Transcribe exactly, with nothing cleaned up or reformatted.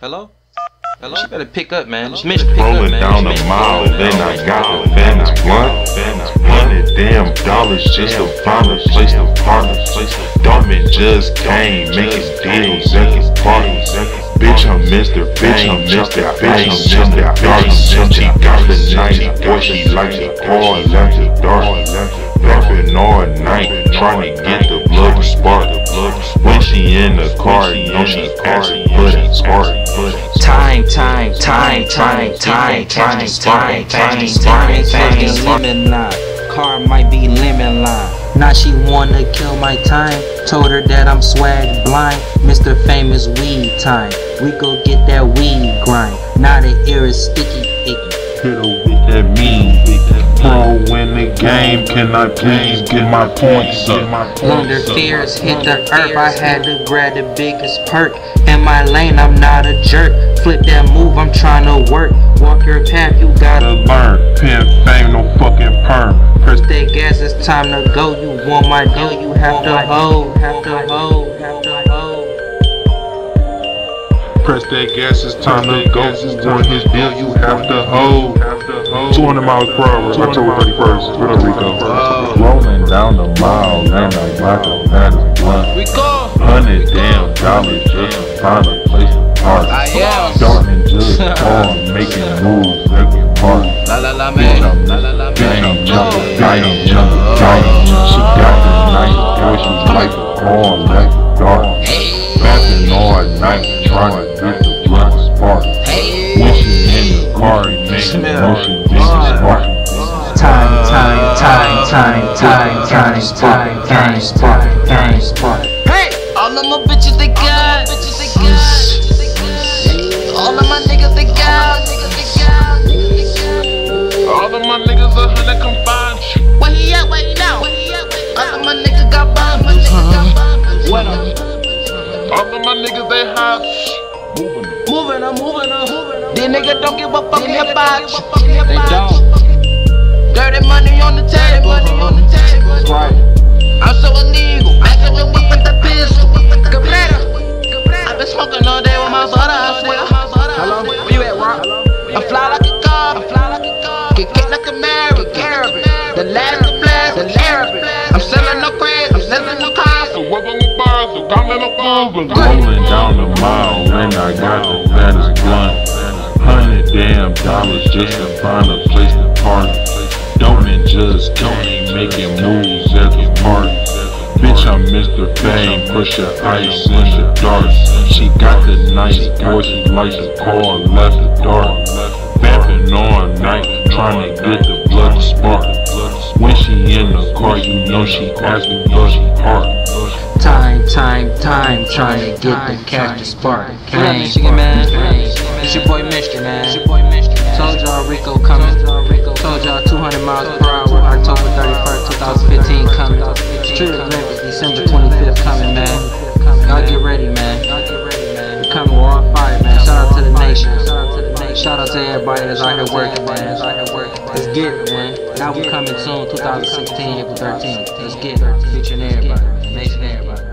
Hello? Hello? She better pick up, man. She better pick Rolling up, man. down the mile, then I got the Venice blunt. Hundred damn dollars just to find a place to park. Dumbin just came, making deals at the party. Bitch, I'm Mister Bitch, I'm Mister Bitch, I'm Mister Dark. She got the nice boy, she likes the car, left the dark. Rapping all night, trying to get the blood to spark. When she in the car, you know she asking for that spark. Time, time, time, time, time, time, time, time, time, fucking lemon line. Car might be lemon line. Now she wanna kill my time. Told her that I'm swag blind. Mister Famous weed time. We go get that weed grind. Now the air is sticky, icky. Hit her with that mean, pro in the game. Can I please get my points up? Wonder fears hit the earth. I had to grab the biggest perk. In my lane, I'm not a jerk. Flip that move, I'm trying to work. Walk your path, you gotta learn. Pimp fame, no fucking perm. Press that gas, it's time to go. You want my deal, you have to hold, have to hold, have to hold. Press that gas, it's time to go. You want his deal, you have to hold. two hundred miles per hour, October thirty-first, Puerto Rico. Rolling down the mile, and I got the baddest blunt. Hundred damn dollars just to find a place to park. Starting just on, making moves, making park. Bitch, I'm Bitch, I'm jumping, I ain't jumping, jumping. She got the nice boy, she like the car, like the dark. Rapping all night, trying to get the blood spark. When she in the car, it makes me know she getting spark. Time, time, time, time, time, time, time, time, spark, time, spark. Hey, all of my bitches they got, all of my niggas they got, All of my niggas a hundred come find you. where he at, where he now? All of my niggas got bombs, my niggas got bombs. What up? All of my niggas they hot. Moving on, moving on. These niggas don't give a fuck about you. They don't. Dirty money on the table, money on the table. Right. I'm so illegal. I can whip with the pistol. Cabrera. I've been smoking all day with my brother. I swear. Hello? Where you at, Rock? I fly like a car. I fly like a car. Get kicked like a American. The last of blast. The Arabic. I'm selling no crazy. I'm selling no cars. So what's on the bars? So I'm in a bubble. Rolling down the mile, and I got the baddest blunt. Hundred damn dollars just to find a place to park. Dumbin just came, making moves at the party. Bitch, I'm Mister Fame, push your ice in the dark. She got the nice boy, she likes the car, left the dark. Vamping all night, trying to get the blood to spark. When she in the car, you know she asking for the heart. Time, time, time, trying to get the cash to spark. What up, Michigan, man? It's your boy Mister, man. Told y'all Rico coming. Told y'all two hundred miles per hour, October thirty-first, two thousand fifteen coming. Street Olympics, December twenty-fifth coming, man. Y'all get ready, man. We coming, we're on fire, man. Shout out to the nation. Shout out to everybody that's out here working, man. Let's get it, man. Now we coming soon, two thousand sixteen, April thirteenth. Let's get it. Featuring everybody, nation, everybody.